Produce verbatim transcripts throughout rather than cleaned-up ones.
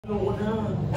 Ayoko na.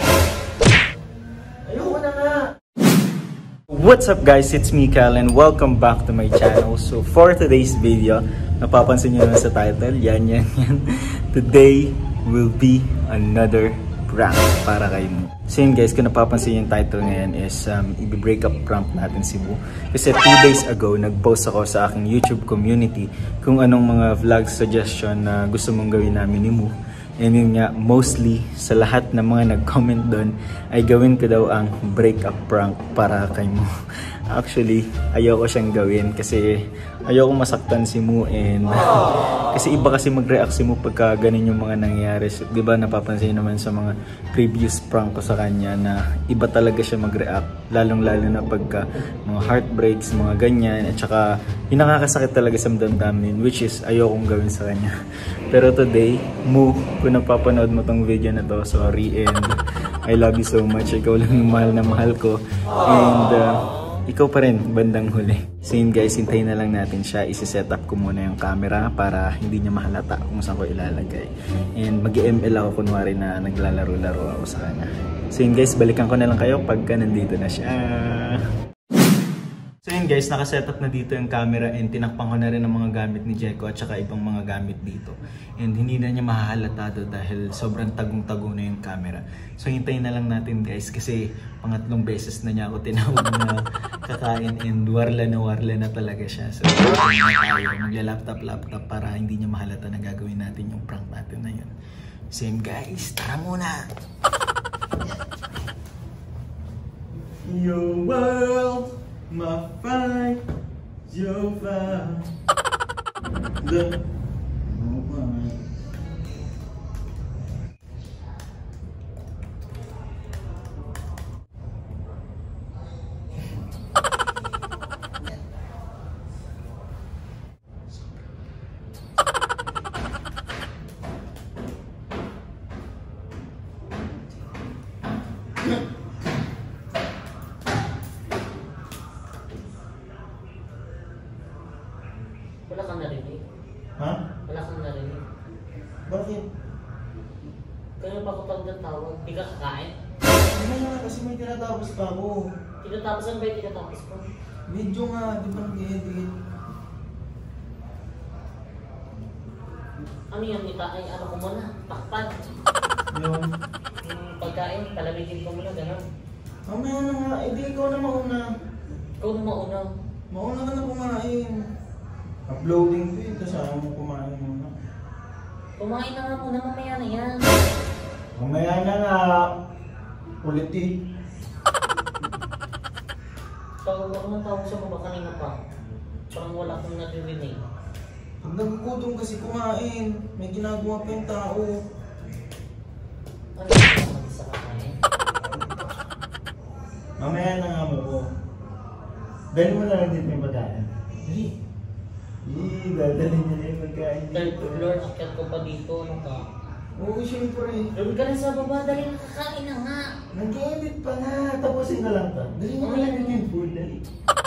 Ayoko na nga. What's up guys, it's Mikael and welcome back to my channel. So for today's video, napapansin nyo naman sa title, yan yan yan. Today will be another prank para kay Mu. So yun guys, kung napapansin yung title ngayon is um, i-break up prank natin si Mu. Kasi two days ago, nag-post ako sa aking YouTube community kung anong mga vlog suggestion na gusto mong gawin namin ni Mu. And yun nga, mostly sa lahat ng mga nag-comment doon ay gawin ko daw ang breakup prank para kay Mu. Actually, ayoko siyang gawin kasi ayoko masaktan si Mu and kasi iba kasi mag-react si Mu pagka ganun yung mga nangyayari. So, di ba napapansin naman sa mga previous prank ko sa kanya na iba talaga siya mag-react. Lalong-lalo na pagka mga heartbreaks, mga ganyan. At saka yung nakakasakit talaga sa damdamin, which is ayokong gawin sa kanya. Pero today, Mu, kung napapanood mo tong video na to, sorry and I love you so much. Ikaw lang yung mahal na mahal ko. And uh, ikaw pa rin, bandang huli. So yun guys, hintayin na lang natin siya. Isi-set up ko muna yung camera para hindi niya mahalata kung saan ko ilalagay. And mag-M L ako kunwari na naglalaro-laro ako sa kanya. So yun guys, balikan ko na lang kayo pagka nandito na siya. So yun guys, nakasetup na dito yung camera and tinakpan ko na rin ang mga gamit ni Jeko at saka ibang mga gamit dito. And hindi na niya mahahalatado dahil sobrang tagong-tago na yung camera. So hintayin na lang natin guys kasi pangatlong beses na niya ako tinawag na kakain and warla na warla na talaga siya. So magla-laptop-laptop para hindi niya mahalata na gagawin natin yung prank natin na yun. Same guys, tara muna! Your world, my fight, your fight. The oh my. Wala kang narinig? Ha? Wala kang narinig? Bakit? Kaya pa ko tawag tawag, di ka kakain? Ano nga, kasi may tinatapos pa ako. Tinatapasan ba yung tinatapos ko? Medyo nga, di ba nag-edit? Ano yung ita? Ay, ano ko muna? Takpan. Yun. Yung pagkain, palamigin ko muna, gano'n. Mamaya na nga, edi ikaw na mauna. Ikaw na mauna. Mauna ka na kumain. Uploading ko yun, kasi ayaw mo kumain muna. Kumain na nga muna, mamaya na yan. Mamaya na nga. Ulit eh. Tawag ako ng tawag sa baba kanina pa. Parang wala akong naririnig. Pag nagugutom kasi kumain, may ginagawa pa yung tao. Ano yung naman sa kakain? Mamaya na nga mo ko. Dali mo na lang dito yung pagkain. Dali. Ih, dadalhin niya na yung pagkain Third dito. floor, akyat ko pa dito, ano ka? Oo, siyempre. Doon ka na sa baba, dali na kakain na nga. Nag-edit pa nga. Tapusin na lang to. Dali mo na lang yung food. Dali.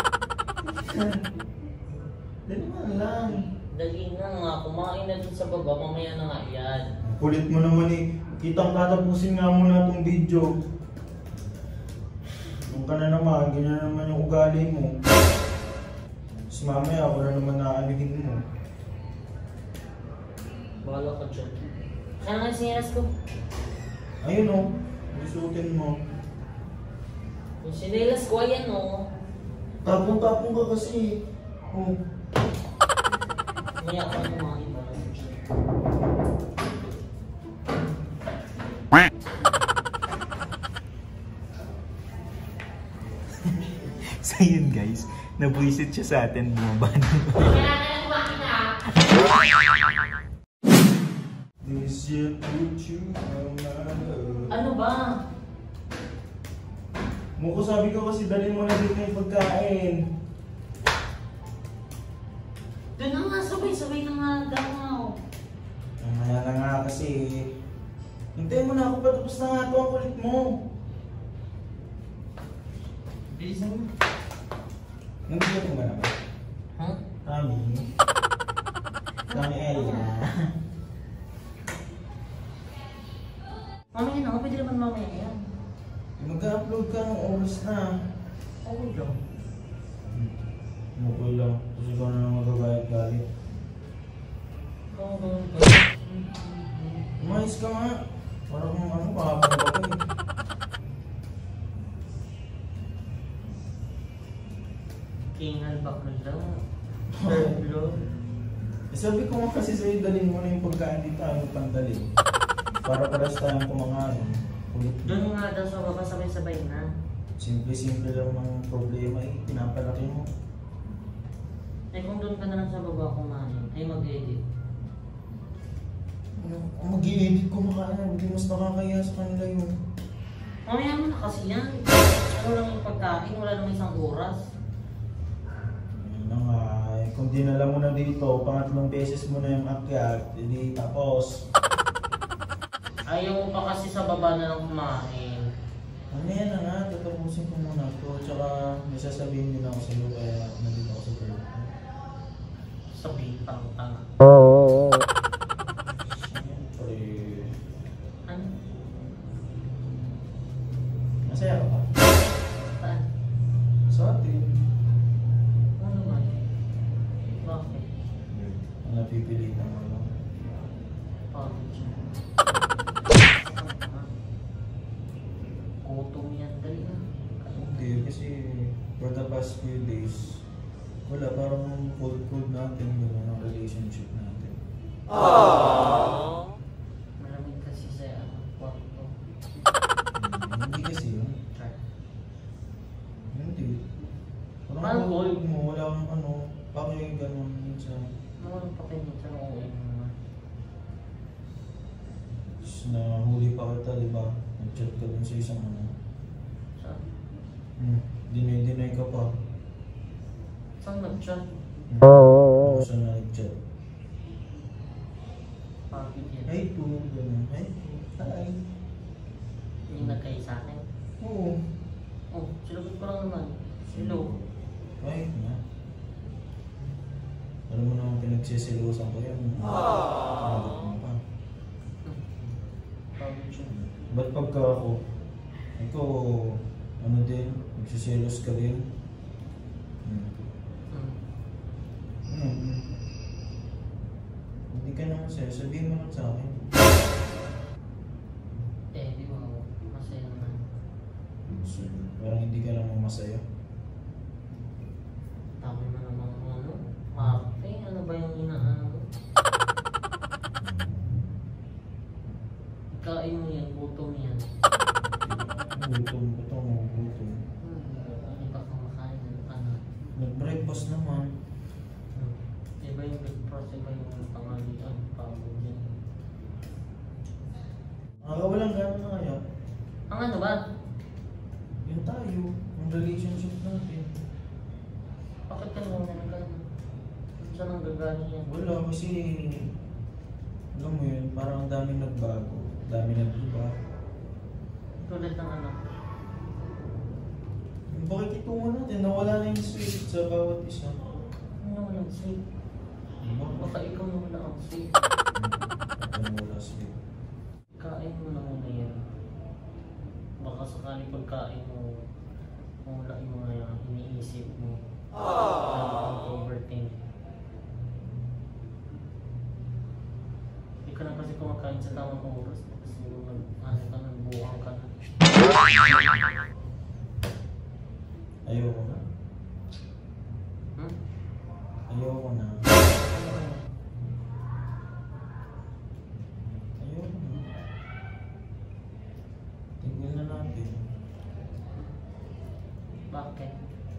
Dali mo na lang. Dali na nga, kumain na dun sa baba, mamaya na nga yan. Kulit mo naman eh. Kitang tatapusin nga muna itong video. Doon ka na naman, ganyan na naman yung ugali mo. Tapos mamaya ako na naman naanihin mo. Bahala ka dyan. Kaya nga yung sinelas ko. Ayun o, isuotin mo. Yung sinelas ko, ayan o. Tapong-tapong ka kasi. Oh. Mamaya ako na kumain ba? So yun guys, nabuisit siya sa atin, bumaba na. This year put you on my love. Ano ba? Muko, sabi ko kasi dalhin mo na dito yung pagkain. Doon na nga, sabay-sabay na nga daw. Mamaya na nga kasi. Hintayin mo na ako, patapos na nga ito ang kulit mo. Bilisan mo. Nandito ba naman? Ha? Kami. Kami ay Mamaya na, pwede naman mamaya yan. Mag-upload ka ng oras na. Okay lang. Okay lang. Kasi ikaw na lang magabayad galit. Oo, okay. Umayos ka nga. Parang ano, kahapon ka pa eh. Kingal ba ka lang? Hello? Eh, sabi ko nga kasi sa'yo, dalhin mo na yung pagkain dito, ayaw pandalin. Para paras tayong kumakain. Doon nga daw sa baba, sabay-sabay na. Simple-simple lang ang problema eh, pinapalaki mo. Eh kung doon ka na lang sa baba kumain, ay mag-edit. Ano, mag-i-edit kumakain, hindi mas nakakaya sa kanila yun. Mamaya mo na kasi yan. Ano lang yung pagkain, wala namang isang oras. Ayun na nga, eh, kung dinala mo na dito, pangatlong beses mo na yung akyat, hindi tapos. Ayaw mo pa kasi sa baba na lang kumain. Ano yan na nga, tatapusin ko muna to. Tsaka may sasabihin din ako sa'yo kaya nandito ako sa girl. Sabihin pang tanga. Siyempre. Ano? Masaya ka ba? Saan? Sa atin. Ano naman? Bakit? Ang napipilitan mo lang. Pagod siya. Gutom yan, dali na. Hindi, kasi for the past few days, wala, parang cold-cold natin gano'n ang relationship natin. Aww. Malamig kasi sa ano, kwarto. Hmm, hindi kasi yun. Hindi. Parang Parang cold. cold mo, wala kang ano, bakit gano'n minsan. Nawalang pa kayo minsan ang uwi mo naman. Tapos nahuli pa kita, di ba? Nag-chat ka dun sa isang ano. Saan? Hmm, dinay-dinay ka pa. Saan nag-chat? Hmm. Ako siya na nag-chat. Pagod yan. Hi po, gano'n. Hi po. Hi. Hindi nagkayo sa akin. Oo. Oh, silagot ko lang naman. Hello. Kahit na. Alam mo naman pinagsisilusan ko yan. Sinagot mo pa. Pagod siya. Ba't pagka ako, ikaw, ano din, nagsisilos ka din? Hmm. Hmm. Hmm. Hindi ka naman sa'yo, sabihin mo lang sa akin. Eh, di ba ako? Masaya naman. So, parang hindi ka naman masaya. Tama na naman ano. Happy? Ano ba yung inaano mo? Kain mo yan, gutom yan. Gutom, gutom mo, gutom. Hmm, hindi pa kumakain ng ano. Nag-breakfast naman. Hmm. Iba yung breakfast, iba yung pangalian, pagod yan. Ah, walang gano'n na kaya. Ang ano ba? Yun tayo, yung relationship natin. Bakit ka naman na gano'n? Saan ang gagaling yan? Wala, kasi, alam mo yun, parang ang daming nagbago. Dami nag-iba. Tulad ng ano? Yung pakikitungo natin, nawala na yung sweet sa bawat isa. Ano walang sweet? Diba? Baka ikaw na wala ang sweet. Ano wala sweet? Kain mo na muna yan. Baka sakali pagkain mo, wala yung mga iniisip mo. Aww. Overthink. Hindi ka na kasi kumakain sa tamang oras. Kasi mag, ano ka na, buwang ka na. Ayoko na. Hmm? Ayoko na. Ano ba yan? Ayoko na. Tignan na natin. Bakit?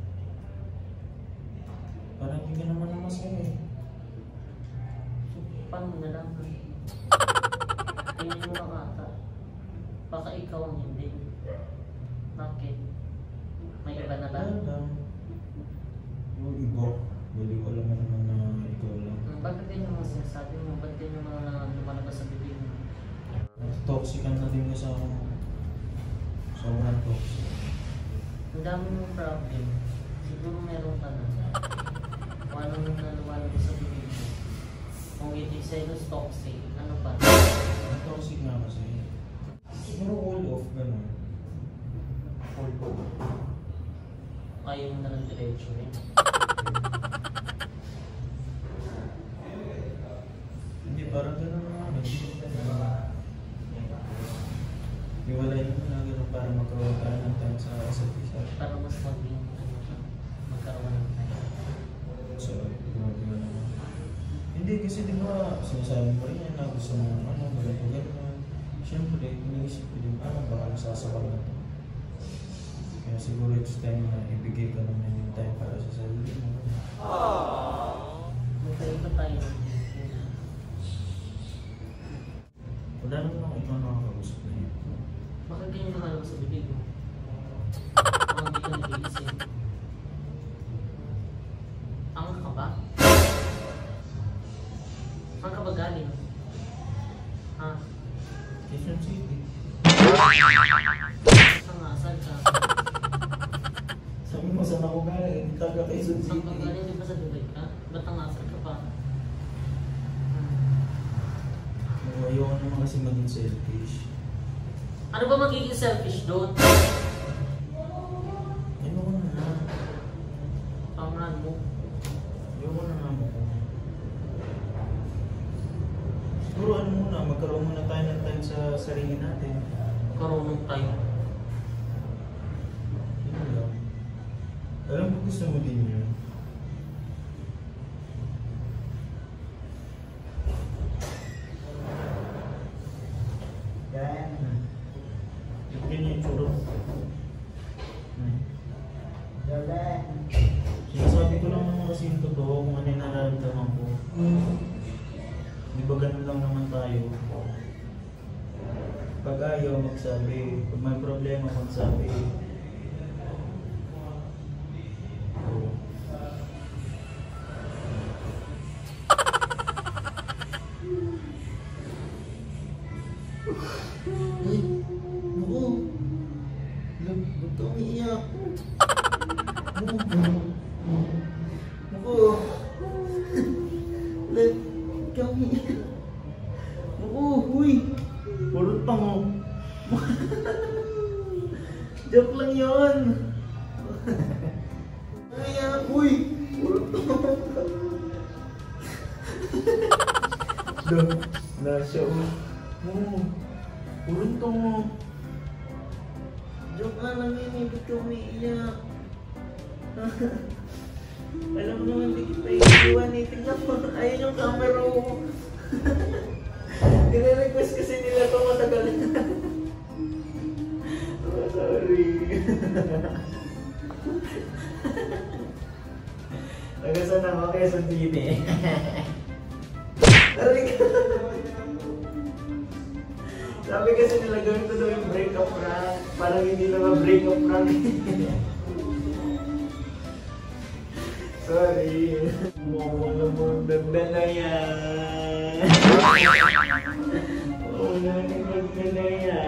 Parang hindi ka naman na masaya eh. So, paano mo nalaman? Tingin mo lang ata. Baka ikaw ang hindi. Bakit? May iba na ba? Wala lang. Yung iba, bali ko alam mo naman na ikaw lang. Hmm, bakit din yung mga sinasabi mo? Ba't din yung mga lumalabas sa bibig mo? Toxic na din ka sa sobrang toxic. Ang dami mong problem. Siguro meron ka na. Kung ano nung na lumalabas sa bibig mo. Kung hindi sa'yo toxic, ano pa? Ang toxic nga kasi. Siguro all off, gano'n. All po. Ayaw mo na ng diretso eh. Hindi, parang gano'n naman. Iwalay mo na gano'n para magkaroon ka ng time sa isa't isa. Para mas maging ano siya, magkaroon ng time. So, grabe ka naman. Hindi kasi di ba, sinasabi mo rin yan na gusto mo ano, ganito gano'n. Siyempre, iniisip ko din, ah, baka nasasakal na ito. Kaya siguro it's time na ibigay ka naman yung time para sa sarili mo. Aww! Magkaroon pa tayo. Wala naman ako ikaw nakakausap na yun. Bakit ganyan nakalabas sa bibig mo? Ang hindi ka nag-iisip. Ang ka ba? Ang ka ba galing? Ha? Quezon City. Ang asal ka? Sabi mo saan ako galing? Taga Quezon Ang ka City. galing, di ba sa Dubai ka? Ba't ang asal ka pa? Oh, ayoko naman kasi maging selfish. Ano ba magiging selfish doon? Ayoko na na. Pangalan mo? Ayoko na nga mo. Siguro ano muna, magkaroon muna tayo ng time sa sarili natin. Karunong tayo. Yun lang. Alam ko gusto mo din yun. Yan. Ganyan yung tsura mo. Hmm. Sinasabi ko lang naman kasi yung totoo kung ano yung nararamdaman ko. Di ba ganun lang naman tayo? Pag ayaw, magsabi. Pag may problema, magsabi. Oo. Ay, naku. Lag, ba't ka umiiyak? Naku. Naku. Lag, ba't ka umiiyak? Naku, uy. Purot pa mo. Joke lang yun. Ay, uy. Purot pa mo. Lag, nasa uy. Oo. Purot ka mo. Joke nga lang yun, hindi ka umiiyak. Alam mo naman, hindi kita iiwan eh. Tingnan mo, ayun yung camera mo. Nire-request kasi nila ito matagal na. Oh, sorry. Nagasan ako kay Santini. Sorry ka. Sabi kasi nila gawin ko daw yung break-up prank. Parang hindi naman break-up prank. Sorry. Momo naman ganda na yan. Momo naman ganda na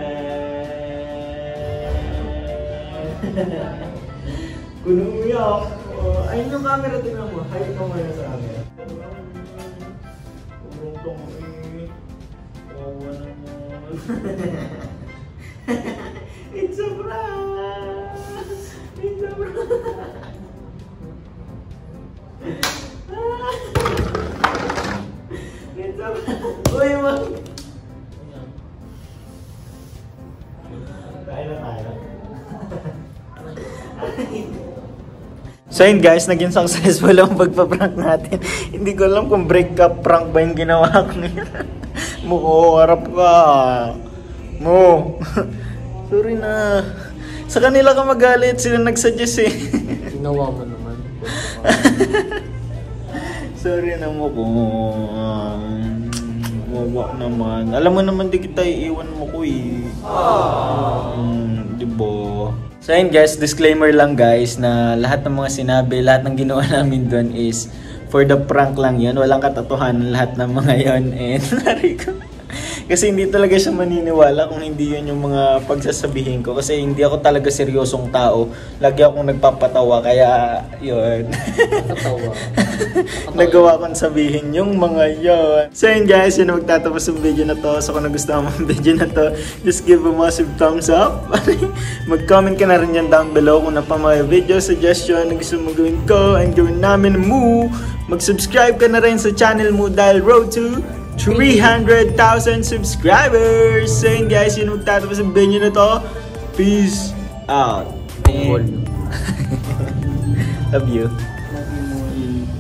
yan. Kuno mo yan. Ayun yung camera, tingnan mo. Hayop ka muna sa camera. Kurong tong eh. Wawa naman. It's a prank! It's a prank! It's a prank! Uy, wag! Kain na tayo. So yun guys, naging successful ang pagpa-prank natin. Hindi ko alam kung break-up prank ba yung ginawa ko ngayon. Mo, harap ka. Mo. Sorry na. Sa kanila ka magalit, sila nagsuggest eh. Ginawa mo naman. Sorry na mo ko. Wawa naman. Alam mo naman di kita iiwan mo ko eh. Um, diba? So yun guys, disclaimer lang guys na lahat ng mga sinabi, lahat ng ginawa namin doon is for the prank lang yun. Walang katotohanan lahat ng mga yon. And nari ko. Kasi hindi talaga siya maniniwala kung hindi yun yung mga pagsasabihin ko. Kasi hindi ako talaga seryosong tao. Lagi akong nagpapatawa, kaya yun. Nakatawa. Nagawa kong sabihin yung mga yun. So yun guys, yun na magtatapos yung video na to. So kung nagustuhan mo yung video na to, just give a massive thumbs up. Mag-comment ka na rin yan down below kung na pa mga video suggestion na gusto mo gawin ko and gawin namin mo. Mag-subscribe ka na rin sa channel mo dahil road to three hundred thousand subscribers! So yun guys, yun magtatapos ang video na to. Peace out! Ball. Love you. Love you more.